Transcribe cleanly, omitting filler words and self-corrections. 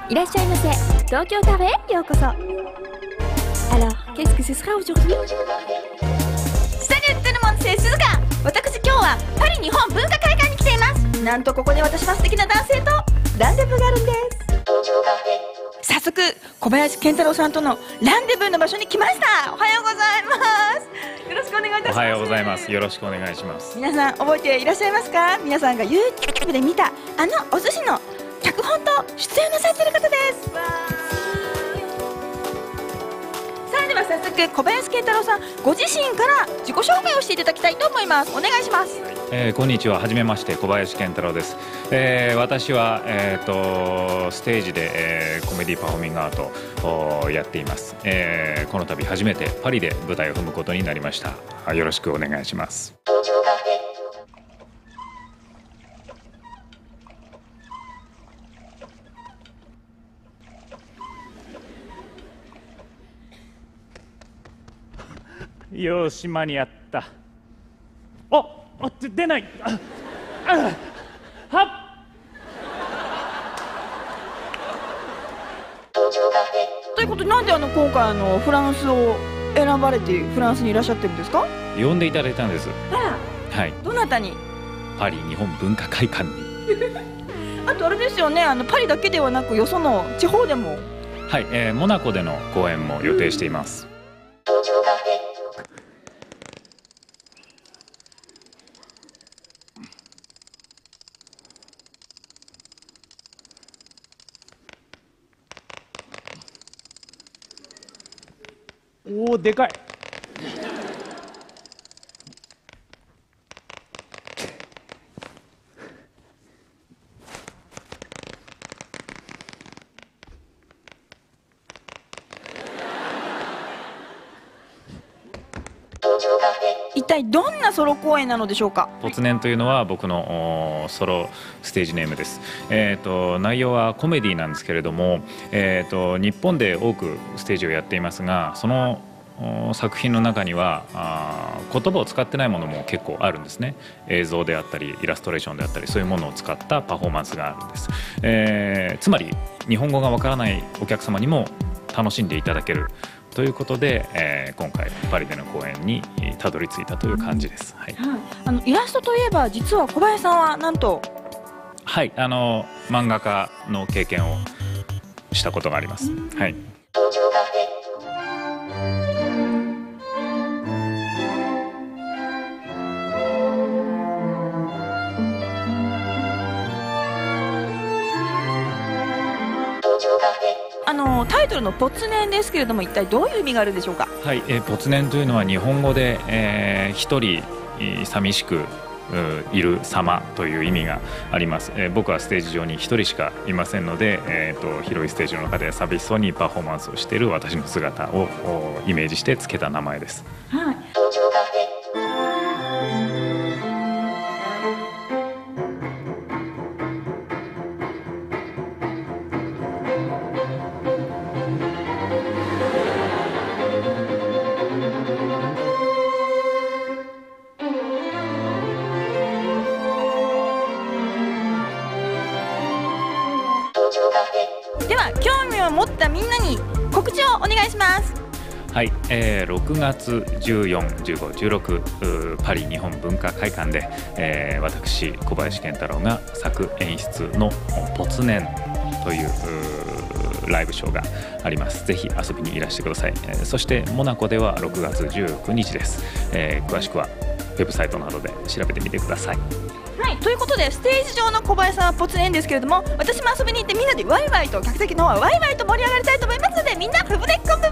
いらっしゃいませ。東京カフェへようこそ。Alors, qu'est-ce que ce sera aujourd'hui? Salut tout le monde, c'est Suzuka。私今日はパリ日本文化会館に来ています。なんとここに私は素敵な男性とランデブーがあるんです。早速小林健太郎さんとのランデブーの場所に来ました。おはようございます。よろしくお願いいたします。 おはようございます。よろしくお願いします。 皆さん覚えていらっしゃいますか？皆さんが YouTube で見たあのお寿司の脚本と出演なさっている方です。さあでは早速小林健太郎さんご自身から自己紹介をしていただきたいと思います。お願いします。 こんにちは。はじめまして、小林健太郎です。私は、ステージで、コメディパフォーミングアートをやっています。この度初めてパリで舞台を踏むことになりました。よろしくお願いします。よし、間に合った。出ない。はっ。 ということで、なんで今回フランスを選ばれてフランスにいらっしゃってるんですか？ 呼んでいただいたんです。はい。 どなたに？ パリ日本文化会館に。 あとあれですよね、パリだけではなくよその地方でも。 はい、モナコでの公演も予定しています。おー、でかい。 一体どんなソロ公演なのでしょうか？ ぽつねんというのは僕のソロステージネームです。内容はコメディなんですけれども、日本で多くステージをやっていますが、その作品の中には言葉を使ってないものも結構あるんですね。映像であったりイラストレーションであったり、そういうものを使ったパフォーマンスがあるんです。つまり日本語がわからないお客様にも楽しんでいただけるということで、今回パリでの公演にたどり着いたという感じです。はい、 イラストといえば実は小林さんはなんと、 はい、漫画家の経験をしたことがあります。はい。 タイトルのぽつねんですけれども、一体どういう意味があるんでしょうか？ はい、ぽつねんというのは日本語で、一人寂しくいる様という意味があります。僕はステージ上に一人しかいませんので、広いステージの中で寂しそうにパフォーマンスをしている私の姿をイメージしてつけた名前です。 はい。では興味を持ったみんなに告知をお願いします。 はい、6月14、15、16パリ日本文化会館で、私小林健太郎が作演出のぽつねんというライブショーがあります。ぜひ遊びにいらしてください。そしてモナコでは6月19日です。詳しくはウェブサイトなどで調べてみてください。 はい、ということでステージ上の小林さんはぽつねんですけれども、私も遊びに行ってみんなでワイワイと客席の方はワイワイと盛り上がりたいと思いますので、みんなフブネッコンブ